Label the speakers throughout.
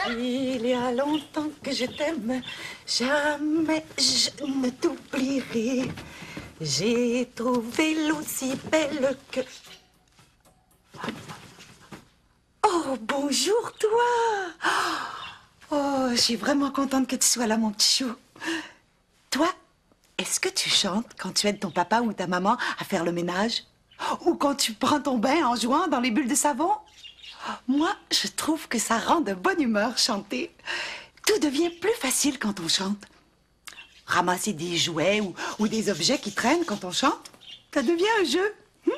Speaker 1: Il y a longtemps que je t'aime, jamais je ne t'oublierai. J'ai trouvé l'aussi belle que... Oh, bonjour, toi! Oh, je suis vraiment contente que tu sois là, mon petit chou. Toi, est-ce que tu chantes quand tu aides ton papa ou ta maman à faire le ménage? Ou quand tu prends ton bain en jouant dans les bulles de savon? Moi, je trouve que ça rend de bonne humeur chanter. Tout devient plus facile quand on chante. Ramasser des jouets ou des objets qui traînent quand on chante, ça devient un jeu.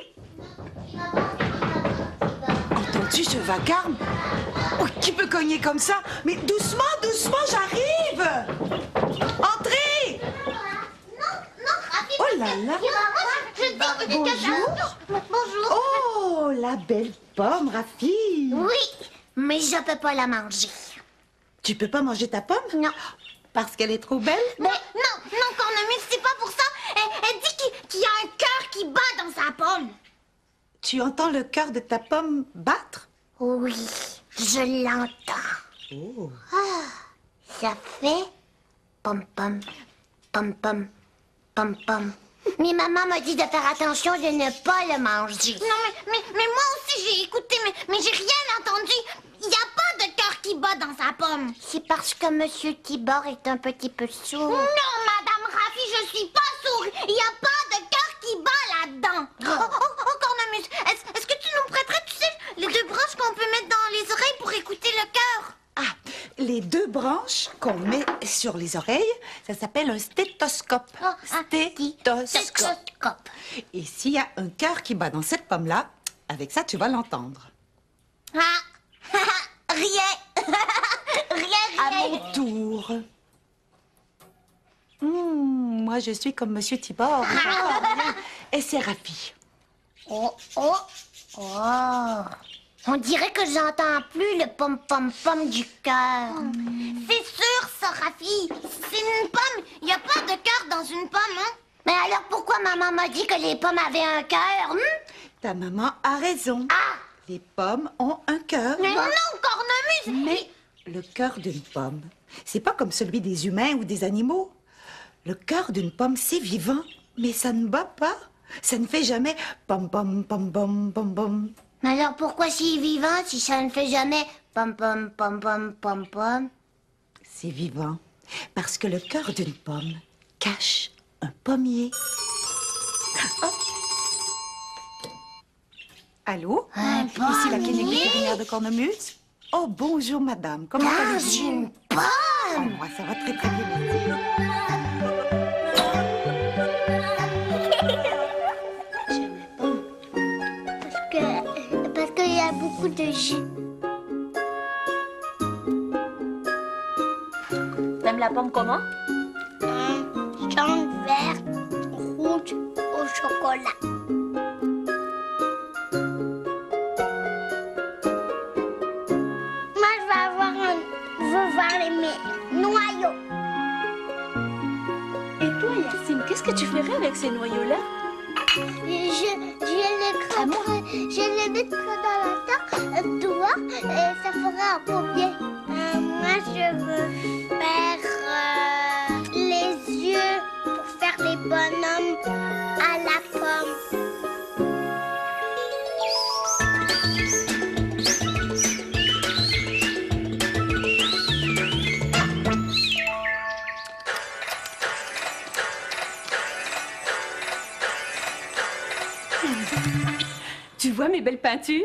Speaker 1: Entends-tu ce vacarme? Oh, qui peut cogner comme ça? Mais doucement, doucement, j'arrive! Entrez!
Speaker 2: Non, Rafi.
Speaker 1: Oh là là! Bonjour!
Speaker 2: Bonjour.
Speaker 1: Oh, la belle pomme, Rafi!
Speaker 2: Oui, mais je peux pas la manger.
Speaker 1: Tu peux pas manger ta pomme?
Speaker 2: Non.
Speaker 1: Parce qu'elle est trop belle?
Speaker 2: Mais non, Cornemuse, c'est pas pour ça. Elle dit qu'il y a un cœur qui bat dans sa pomme.
Speaker 1: Tu entends le cœur de ta pomme battre?
Speaker 2: Oui, je l'entends.
Speaker 1: Oh.
Speaker 2: Ça fait pom-pom, pom-pom, pom-pom. Mais maman m'a dit de faire attention de ne pas le manger. Non, mais moi aussi j'ai écouté, mais j'ai rien entendu. Il n'y a pas de cœur qui bat dans sa pomme. C'est parce que Monsieur Tibor est un petit peu sourd. Non, Madame Rafi, je suis pas sourd. Il n'y a pas de cœur qui bat là-dedans. Oh, Cornemuse, est-ce que tu nous prêterais, tu sais, les deux branches qu'on peut mettre dans les oreilles pour écouter le cœur?
Speaker 1: Ah, les deux branches qu'on met sur les oreilles, ça s'appelle un stéthoscope.
Speaker 2: Stéthoscope.
Speaker 1: Et s'il y a un cœur qui bat dans cette pomme-là, avec ça, tu vas l'entendre.
Speaker 2: Ah, rien.
Speaker 1: À
Speaker 2: Rien.
Speaker 1: mon tour. Moi, je suis comme Monsieur Tibor. Et c'est Rafi.
Speaker 2: Oh. On dirait que j'entends plus le pom-pom-pom du cœur. C'est sûr, ça, Rafi. C'est une pomme. Il n'y a pas de cœur dans une pomme, hein? Mais alors pourquoi maman m'a dit que les pommes avaient un cœur?
Speaker 1: Ta maman a raison.
Speaker 2: Ah!
Speaker 1: Les pommes ont un cœur.
Speaker 2: Mais non, Cornemuse!
Speaker 1: Mais le cœur d'une pomme, c'est pas comme celui des humains ou des animaux. Le cœur d'une pomme, c'est vivant, mais ça ne bat pas. Ça ne fait jamais pom-pom, pom-pom, pom-pom.
Speaker 2: Mais alors pourquoi c'est vivant si ça ne fait jamais pom-pom, pom-pom, pom-pom?
Speaker 1: C'est vivant parce que le cœur d'une pomme cache un pommier. Oh. Allô?
Speaker 2: Un
Speaker 1: Ici la clinique
Speaker 2: pommier?
Speaker 1: vétérinaire de Cornemuse. Oh, bonjour, madame. Comment
Speaker 2: Dans
Speaker 1: allez-vous?
Speaker 2: une
Speaker 1: Oh,
Speaker 2: pomme!
Speaker 1: moi, ça va très, très bien, merci.
Speaker 2: Parce qu'il y a beaucoup de jus.
Speaker 3: T'aimes la pomme comment?
Speaker 2: Jaune, verte, rouge au chocolat. Moi, je veux voir mes noyaux.
Speaker 3: Et toi, Yacine, qu'est-ce que tu ferais avec ces noyaux-là?
Speaker 2: Je les mettrai dans la terre, tu vois, et ça fera un pommier. Moi, je veux faire les yeux pour faire les bonhommes à la pomme.
Speaker 4: Tu vois mes belles peintures?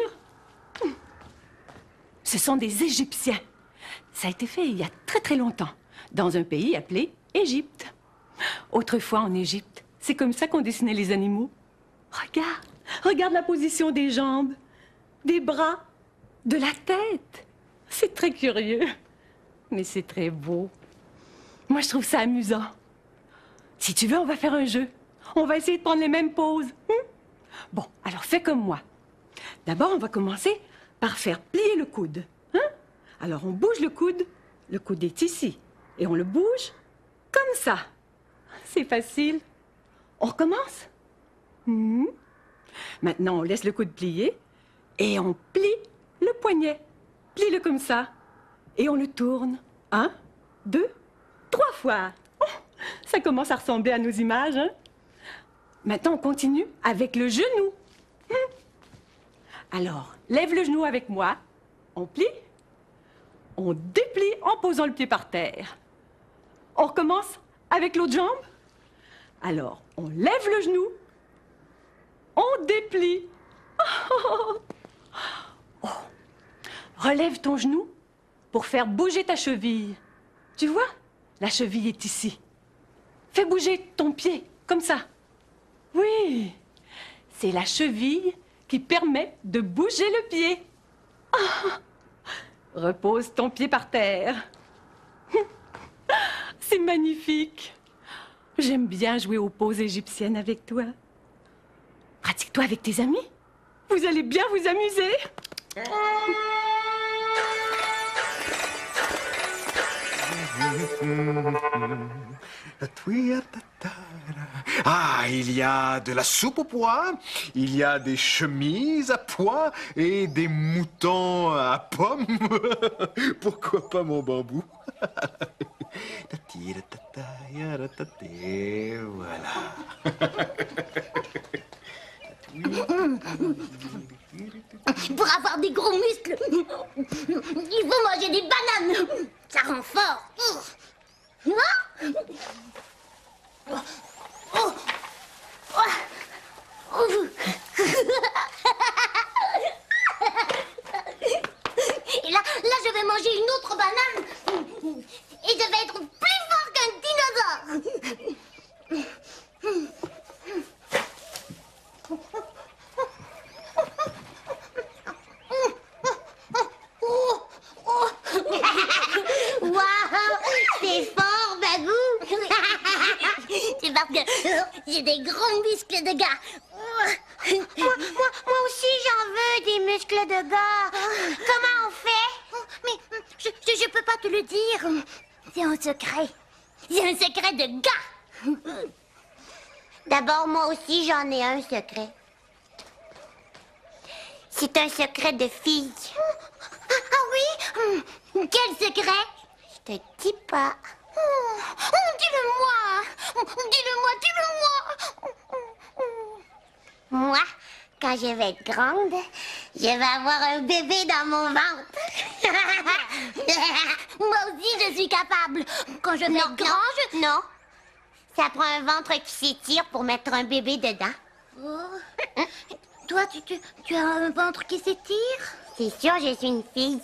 Speaker 4: Ce sont des Égyptiens. Ça a été fait il y a très très longtemps, dans un pays appelé Égypte. Autrefois en Égypte, c'est comme ça qu'on dessinait les animaux. Regarde la position des jambes, des bras, de la tête. C'est très curieux, mais c'est très beau. Moi, je trouve ça amusant. Si tu veux, on va faire un jeu. On va essayer de prendre les mêmes poses. Bon, alors fais comme moi. D'abord, on va commencer par faire plier le coude. Alors, on bouge le coude est ici. Et on le bouge comme ça. C'est facile. On recommence. Maintenant, on laisse le coude plier et on plie le poignet. Plie-le comme ça. et on le tourne. 1, 2, 3 fois. Oh, ça commence à ressembler à nos images, hein? Maintenant, on continue avec le genou. Alors, lève le genou avec moi. On plie. On déplie en posant le pied par terre. On recommence avec l'autre jambe. Alors, on lève le genou. On déplie. Oh. Oh. Relève ton genou pour faire bouger ta cheville. Tu vois, la cheville est ici. Fais bouger ton pied, comme ça. Oui, c'est la cheville qui permet de bouger le pied. Oh. Repose ton pied par terre. C'est magnifique. J'aime bien jouer aux poses égyptiennes avec toi. Pratique-toi avec tes amis. Vous allez bien vous amuser.
Speaker 5: Ah, il y a de la soupe aux pois, il y a des chemises à pois et des moutons à pommes. Pourquoi pas mon bambou? Voilà.
Speaker 2: Pour avoir des gros muscles, il faut manger des bananes. Ça rend fort. Et là, je vais manger une autre banane. Et je vais être plus fort qu'un dinosaure. Waouh, c'est fort, Bagou. C'est parce que j'ai des gros muscles de gars. Moi aussi, j'en veux des muscles de gars. Comment on fait? Mais je peux pas te le dire. C'est un secret. C'est un secret de gars. D'abord, moi aussi, j'en ai un secret. C'est un secret de fille. Ah oui? Quel secret? Je te dis pas. Dis-le-moi. Dis-le-moi, dis-le-moi. Moi, quand je vais être grande, je vais avoir un bébé dans mon ventre. Moi aussi, je suis capable. Quand je vais être grande, Non. Ça prend un ventre qui s'étire pour mettre un bébé dedans. Oh. Toi, tu as un ventre qui s'étire? C'est sûr, je suis une fille.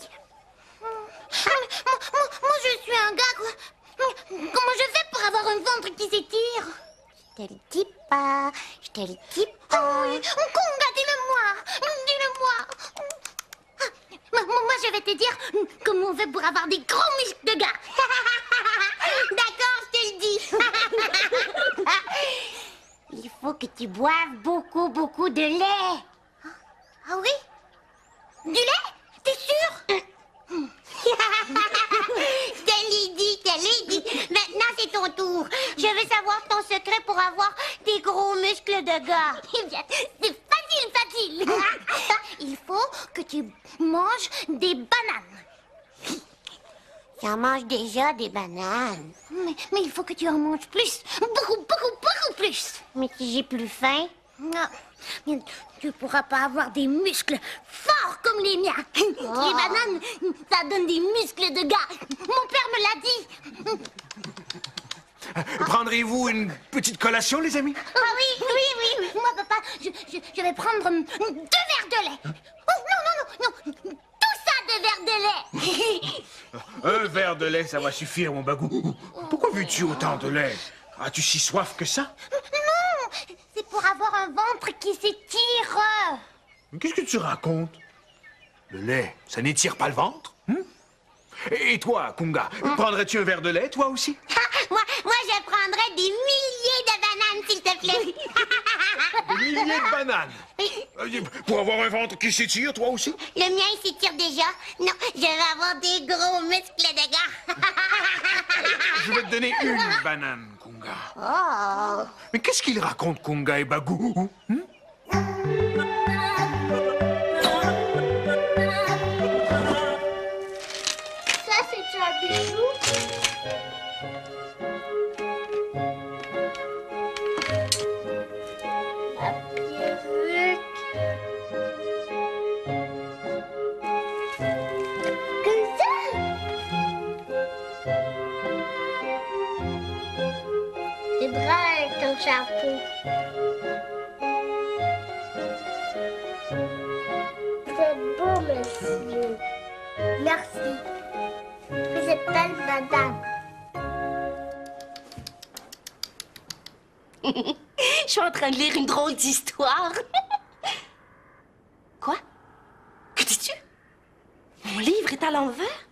Speaker 2: Moi, je suis un gars, quoi. Comment je fais pour avoir un ventre qui s'étire? Je te le dis pas. Je te le dis pas. Oui, Konga, dis-le-moi. Dis-le-moi. Moi, je vais te dire comment on fait pour avoir des gros muscles de gars. D'accord, je te le dis. Il faut que tu boives beaucoup, beaucoup de lait. Ah oui? Du lait? T'es sûr? Je te l'ai dit. Maintenant, c'est ton tour. Je veux savoir ton secret pour avoir des gros muscles de gars. Eh bien, c'est facile. Il faut que tu manges des bananes. J'en mange déjà des bananes. Mais il faut que tu en manges plus. Beaucoup plus. Mais si j'ai plus faim? Non. Tu ne pourras pas avoir des muscles forts comme les miens. Les bananes, ça donne des muscles de gars. Mon père me l'a dit.
Speaker 5: Prendrez-vous une petite collation, les amis?
Speaker 2: Ah oui. Moi, papa, je vais prendre 2 verres de lait. Oh, non. Tout ça, 2 verres de lait.
Speaker 5: Un verre de lait, ça va suffire, mon bagou. Pourquoi veux-tu autant de lait? As-tu si soif que ça?
Speaker 2: Non, c'est pour avoir un ventre qui s'étire.
Speaker 5: Qu'est-ce que tu racontes? Le lait, ça n'étire pas le ventre? Et toi, Konga, prendrais-tu un verre de lait, toi aussi?
Speaker 2: Moi, je prendrais des milliers de bananes, s'il te plaît.
Speaker 5: Des milliers de bananes? Pour avoir un ventre qui s'étire, toi aussi?
Speaker 2: Le mien, il s'étire déjà. Non, je vais avoir des gros muscles de gars.
Speaker 5: Je vais te donner une banane, Konga.
Speaker 2: Oh.
Speaker 5: Mais qu'est-ce qu'ils racontent, Konga et Bagou?
Speaker 2: Ça, c'est-tu un bijou? La perruque. Comme ça? C'est drôle ton chapeau. C'est beau, monsieur. Merci. Vous êtes belle, madame.
Speaker 3: Je suis en train de lire une drôle d'histoire. Quoi? Que dis-tu? Mon livre est à l'envers?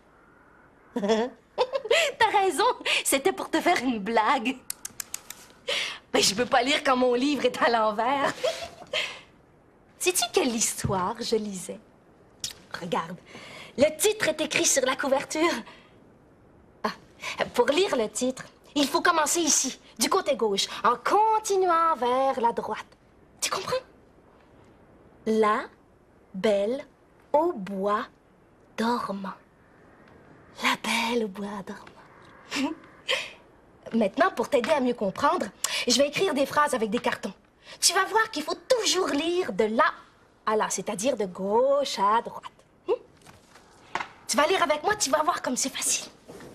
Speaker 3: T'as raison, c'était pour te faire une blague. Mais je peux pas lire quand mon livre est à l'envers. Sais-tu quelle histoire je lisais? Regarde, le titre est écrit sur la couverture. Ah, pour lire le titre, il faut commencer ici, du côté gauche, en continuant vers la droite. Tu comprends? La belle au bois dormant. La belle au bois dormant. Maintenant, pour t'aider à mieux comprendre, je vais écrire des phrases avec des cartons. Tu vas voir qu'il faut toujours lire de là à là, c'est-à-dire de gauche à droite. Tu vas lire avec moi, tu vas voir comme c'est facile.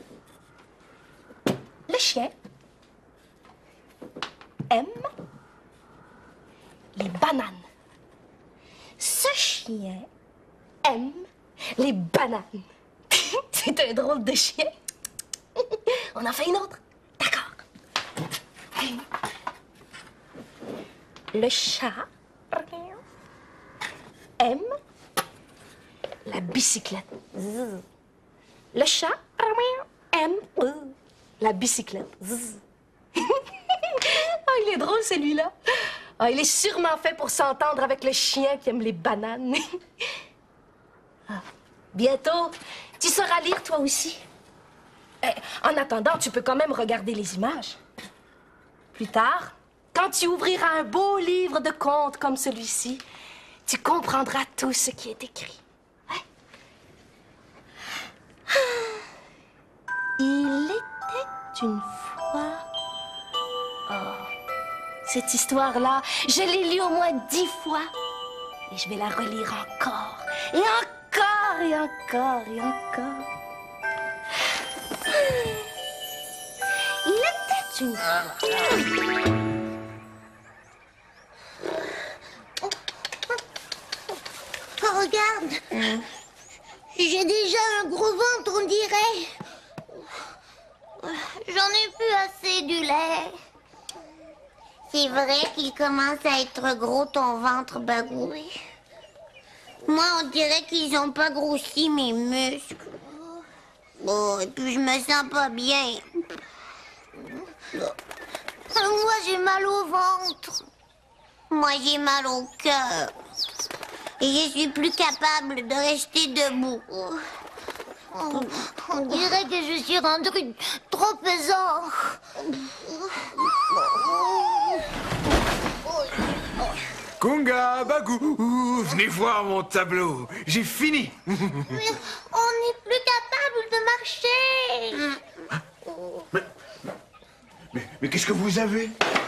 Speaker 3: Le chien aime les bananes. Ce chien aime les bananes. C'est un drôle de chien. On en fait une autre? D'accord. Le chat aime la bicyclette. Le chat aime la bicyclette. Oh, il est drôle, celui-là. Oh, il est sûrement fait pour s'entendre avec le chien qui aime les bananes. Ah, bientôt, tu sauras lire toi aussi. En attendant, tu peux quand même regarder les images. Plus tard, quand tu ouvriras un beau livre de contes comme celui-ci, tu comprendras tout ce qui est écrit. Ouais. Il était une fois... Oh, cette histoire-là, je l'ai lue au moins 10 fois. Et je vais la relire encore, et encore, et encore, et encore. Il était une fois...
Speaker 2: Oh, regarde. J'ai déjà un gros ventre, on dirait. J'en ai plus assez du lait. C'est vrai qu'il commence à être gros ton ventre, Bagou. Moi, on dirait qu'ils ont pas grossi mes muscles. Oh, et puis je me sens pas bien. Moi, j'ai mal au ventre. Moi, j'ai mal au cœur. Et je suis plus capable de rester debout. On dirait que je suis rendue trop pesant.
Speaker 5: Kunga, Bagou, venez voir mon tableau. J'ai fini.
Speaker 2: Mais on n'est plus capable de marcher.
Speaker 5: Mais qu'est-ce que vous avez?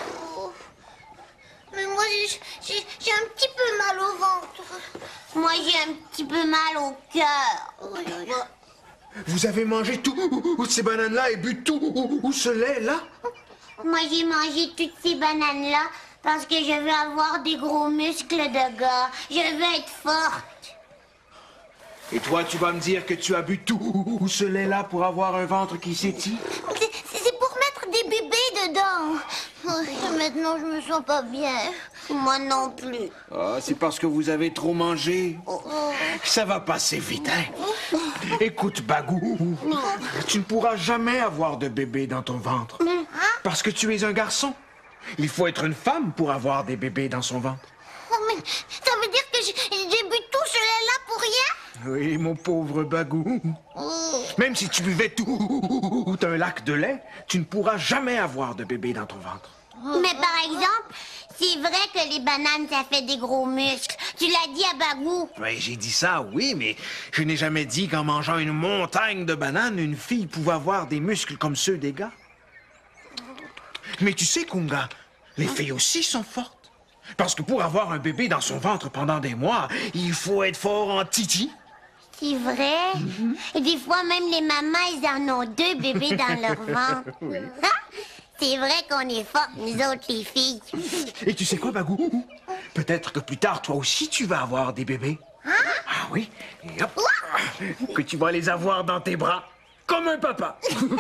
Speaker 2: Mais moi, j'ai un petit peu mal au ventre. Moi, j'ai un petit peu mal au cœur.
Speaker 5: Vous avez mangé toutes ces bananes-là et bu tout ce lait-là?
Speaker 2: Moi, j'ai mangé toutes ces bananes-là parce que je veux avoir des gros muscles de gars. Je veux être forte.
Speaker 5: Et toi, tu vas me dire que tu as bu tout ce lait-là pour avoir un ventre qui s'étire?
Speaker 2: C'est pour mettre des bébés dedans. Maintenant, je me sens pas bien. Moi non plus.
Speaker 5: Ah, c'est parce que vous avez trop mangé. Ça va passer vite, hein? Écoute, Bagou, tu ne pourras jamais avoir de bébé dans ton ventre. Parce que tu es un garçon. Il faut être une femme pour avoir des bébés dans son ventre.
Speaker 2: Oh, mais ça veut dire que j'ai bu tout ce lait-là pour rien?
Speaker 5: Oui, mon pauvre Bagou. Même si tu buvais tout un lac de lait, tu ne pourras jamais avoir de bébé dans ton ventre.
Speaker 2: Mais par exemple, C'est vrai que les bananes, ça fait des gros muscles. Tu l'as dit à Bagou.
Speaker 5: Ouais, j'ai dit ça, oui, mais je n'ai jamais dit qu'en mangeant une montagne de bananes, une fille pouvait avoir des muscles comme ceux des gars. Mais tu sais, Kunga, les filles aussi sont fortes. Parce que pour avoir un bébé dans son ventre pendant des mois, il faut être fort en titi.
Speaker 2: C'est vrai. Et des fois, même les mamans, ils en ont 2 bébés dans leur ventre.
Speaker 5: Oui.
Speaker 2: C'est vrai qu'on est fortes, nous autres, les filles.
Speaker 5: Et tu sais quoi, Bagou? Peut-être que plus tard, toi aussi, tu vas avoir des bébés. Ah oui? Et hop! Que tu vas les avoir dans tes bras, comme un papa.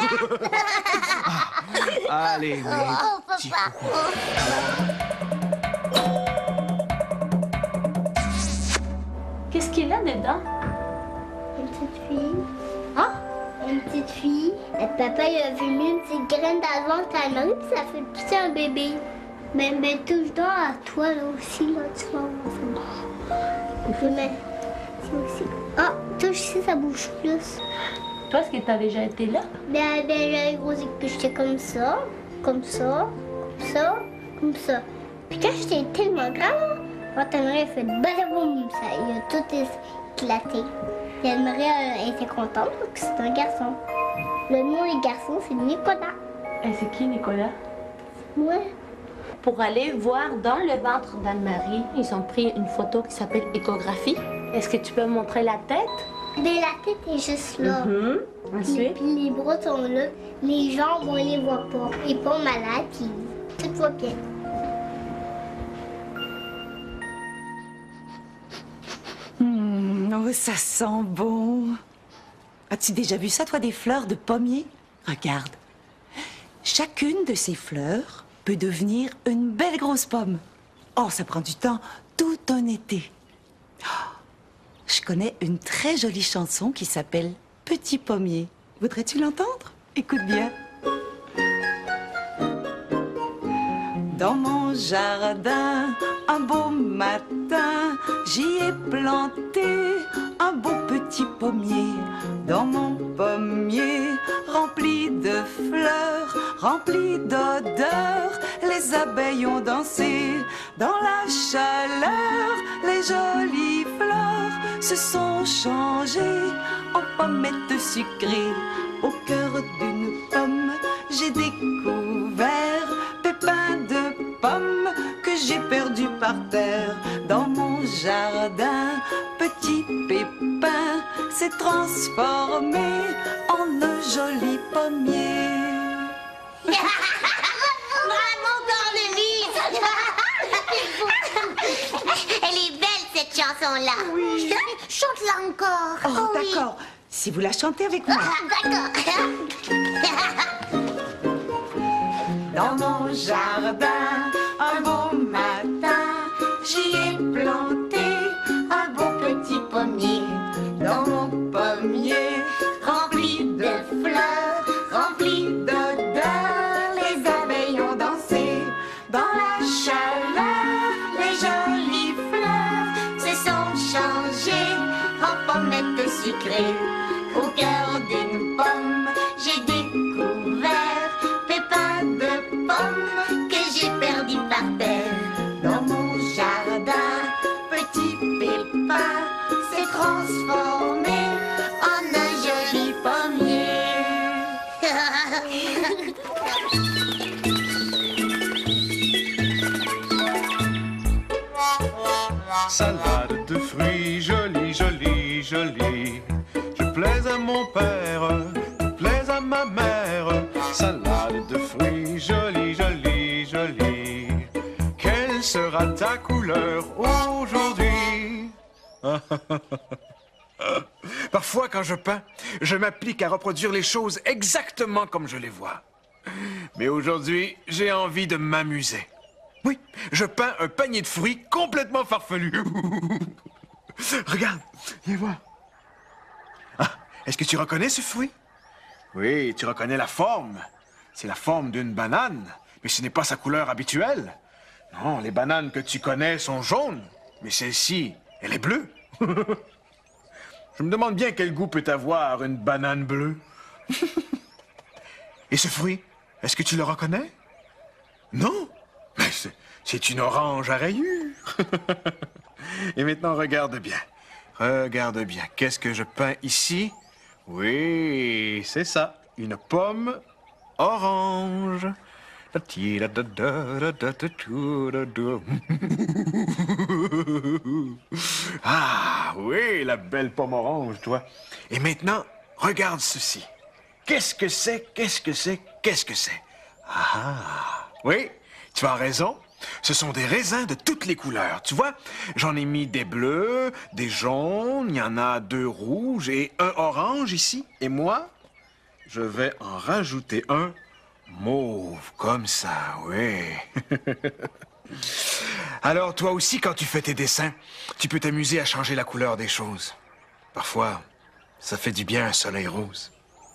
Speaker 5: Allez, oui.
Speaker 2: Oh,
Speaker 5: Petit
Speaker 2: papa.
Speaker 5: coucou.
Speaker 3: Qu'est-ce qu'il y a dedans?
Speaker 2: Une petite fille.
Speaker 3: Hein?
Speaker 2: Une petite fille. Le papa, il a vu une petite graine dans le ventre à Marie, puis ça fait pousser un bébé. Mais touche donc à toi, là aussi, là, tu vas voir. Je mets ici aussi. Ah, touche ici, ça bouge plus.
Speaker 3: Toi, est-ce que tu as déjà été là?
Speaker 2: Ben, j'avais grossi, puis j'étais comme ça, comme ça, comme ça, comme ça. Puis quand j'étais tellement grande, quand Anne-Marie a fait badaboum, ça, il a tout éclaté. Puis Anne-Marie était contente parce que c'est un garçon. Le nom des garçons, c'est Nicolas.
Speaker 3: Et c'est qui, Nicolas?
Speaker 2: Moi,
Speaker 3: Pour aller voir dans le ventre d'Anne-Marie, ils ont pris une photo qui s'appelle échographie. Est-ce que tu peux me montrer la tête?
Speaker 2: ben, la tête est juste là. Puis,
Speaker 3: Ensuite?
Speaker 2: puis les bras sont là. Les jambes, on les voit pas. Il est pas malade, puis tout va bien.
Speaker 1: Oh, ça sent bon. As-tu déjà vu ça, toi, des fleurs de pommier? Regarde. Chacune de ces fleurs peut devenir une belle grosse pomme. Oh, ça prend du temps, tout un été. Oh, je connais une très jolie chanson qui s'appelle Petit pommier. Voudrais-tu l'entendre? Écoute bien. Dans mon jardin, un beau matin, j'y ai planté un beau petit pommier. Dans mon pommier, rempli de fleurs, rempli d'odeurs, les abeilles ont dansé. Dans la chaleur, les jolies fleurs se sont changées en pommettes sucrées. Au cœur d'une pomme, j'ai découvert pépins de pommes que j'ai perdus par terre. Dans mon jardin, petit pépin s'est transformé en un joli pommier.
Speaker 2: Bravo, Cornemuse! Elle est belle, cette chanson-là.
Speaker 1: Oui.
Speaker 2: Chante-la encore.
Speaker 1: Oh,
Speaker 2: oui.
Speaker 1: d'accord. Si vous la chantez avec moi.
Speaker 2: Ah, d'accord.
Speaker 1: Dans mon jardin, un beau matin, j'y ai planté un beau petit pommier. Dans mon pommier, rempli de fleurs, rempli d'odeurs, les abeilles ont dansé. Dans la chaleur, les jolies fleurs se sont changées en pommettes sucrées. Au cœur d'une pomme, j'ai découvert pépins de pommes que j'ai perdus par terre. Dans mon jardin, petit pépin s'est transformé en un joli pommier.
Speaker 6: Salade de fruits, jolie, jolie, jolie. Je plais à mon père, je plais à ma mère. Salade de fruits, jolie, jolie, jolie. Quelle sera ta couleur aujourd'hui?
Speaker 5: Parfois, quand je peins, je m'applique à reproduire les choses exactement comme je les vois. Mais aujourd'hui, j'ai envie de m'amuser. Oui, je peins un panier de fruits complètement farfelu. Regarde, viens voir. Ah, est-ce que tu reconnais ce fruit? Oui, tu reconnais la forme. C'est la forme d'une banane, mais ce n'est pas sa couleur habituelle. Non, les bananes que tu connais sont jaunes, mais celle-ci, elle est bleue. Je me demande bien quel goût peut avoir une banane bleue. Et ce fruit, est-ce que tu le reconnais? Non? Mais c'est une orange à rayures. Et maintenant, regarde bien. Regarde bien. Qu'est-ce que je peins ici? Oui, c'est ça. Une pomme orange. Ah, oui, la belle pomme orange, toi. Et maintenant, regarde ceci. Qu'est-ce que c'est? Qu'est-ce que c'est? Qu'est-ce que c'est? Ah, oui, tu as raison. Ce sont des raisins de toutes les couleurs. Tu vois, j'en ai mis des bleus, des jaunes, il y en a 2 rouges et un orange ici. Et moi, je vais en rajouter un mauve, comme ça, oui. Alors, toi aussi, quand tu fais tes dessins, tu peux t'amuser à changer la couleur des choses. Parfois, ça fait du bien un soleil rose.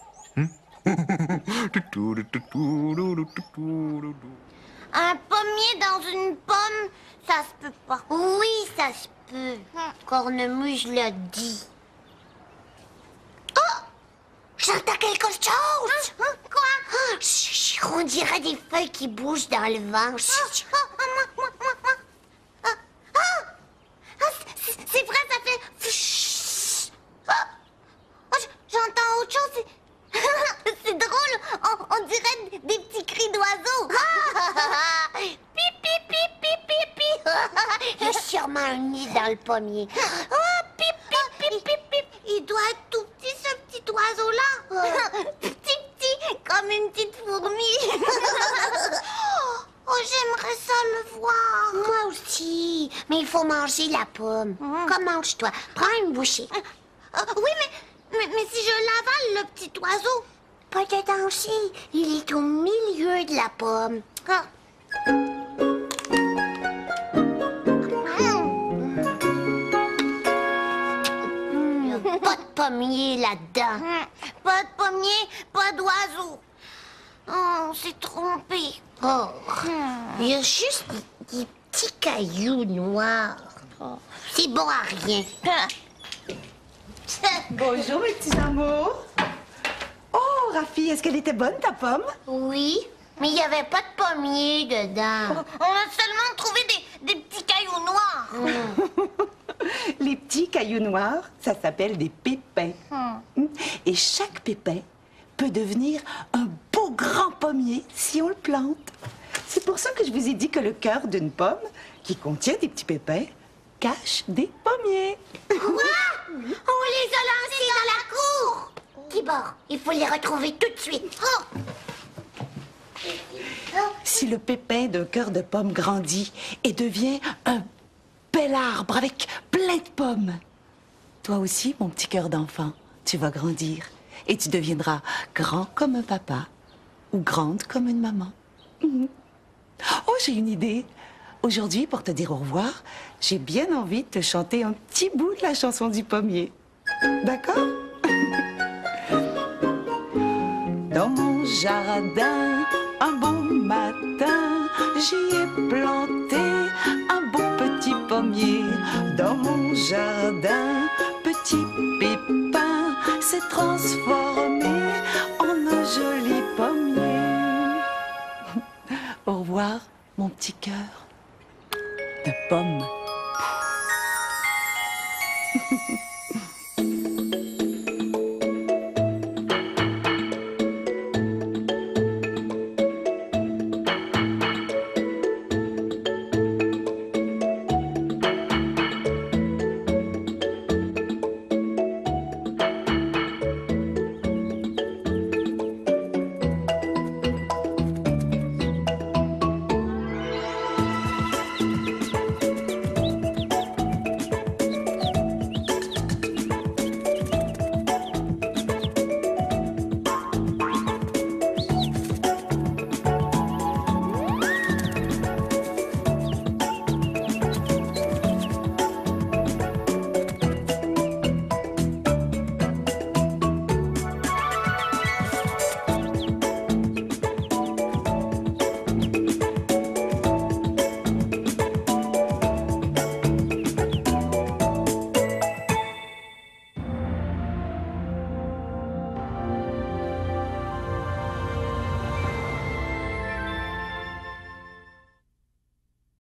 Speaker 2: Un pommier dans une pomme, ça se peut pas. Oui, ça se peut. Cornemuse l'a dit. Oh! J'entends quelque chose! Quoi? Chut, on dirait des feuilles qui bougent dans le vent. Chut. C'est vrai, ça fait... J'entends autre chose. C'est drôle, on dirait des petits cris d'oiseaux. Pip, pip, pip, pip, pip, pip. Il y a sûrement un nid dans le pommier. Pip, pip, pip, pip, pip. Il doit être tout petit, ce petit oiseau-là. Petit, comme une petite fourmi. Oh, j'aimerais ça le voir. Moi aussi. Mais il faut manger la pomme. Mange-toi. Prends une bouchée. Oui, mais si je l'avale, le petit oiseau... Pas de danger. Il est au milieu de la pomme. Il n'y a pas de pommier là-dedans. Pas de pommier, pas d'oiseau. Oh, on s'est trompé. Oh, il y a juste des petits cailloux noirs. C'est bon à rien.
Speaker 1: Bonjour, mes petits amours. Oh, Rafi, est-ce qu'elle était bonne, ta pomme?
Speaker 2: Oui, mais il n'y avait pas de pommier dedans. On a seulement trouvé des petits cailloux noirs.
Speaker 1: Les petits cailloux noirs, ça s'appelle des pépins. Et chaque pépin peut devenir un beau grand pommier si on le plante. C'est pour ça que je vous ai dit que le cœur d'une pomme, qui contient des petits pépins, cache des pommiers.
Speaker 2: Quoi? On les a lancés dans la cour. Tibor, il faut les retrouver tout de suite.
Speaker 1: Si le pépin d'un cœur de pomme grandit et devient un bel arbre avec plein de pommes, toi aussi, mon petit cœur d'enfant, tu vas grandir et tu deviendras grand comme un papa ou grande comme une maman. Oh, j'ai une idée. Aujourd'hui, pour te dire au revoir, j'ai bien envie de te chanter un petit bout de la chanson du pommier. D'accord? Dans mon jardin, un beau matin, j'y ai planté un beau petit pommier. Dans mon jardin, petit pépin s'est transformé